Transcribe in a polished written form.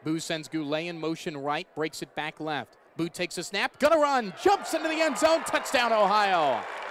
Boo sends Goulet in motion right, breaks it back left. Boo takes a snap, gonna run, jumps into the end zone, touchdown Ohio.